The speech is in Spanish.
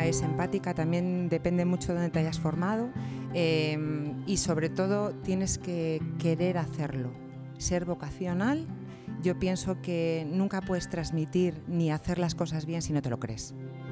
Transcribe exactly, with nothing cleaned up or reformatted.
es empática, también depende mucho de dónde te hayas formado eh, y sobre todo tienes que querer hacerlo, ser vocacional. Yo pienso que nunca puedes transmitir ni hacer las cosas bien si no te lo crees.